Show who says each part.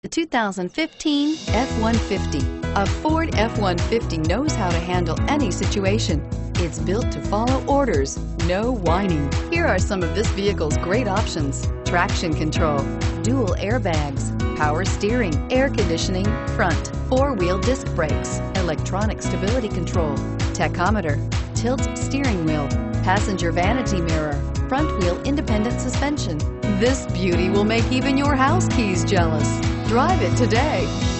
Speaker 1: The 2015 F-150. A Ford F-150 knows how to handle any situation. It's built to follow orders, no whining. Here are some of this vehicle's great options: traction control, dual airbags, power steering, air conditioning, front, four-wheel disc brakes, electronic stability control, tachometer, tilt steering wheel, passenger vanity mirror, front wheel independent suspension. This beauty will make even your house keys jealous. Drive it today.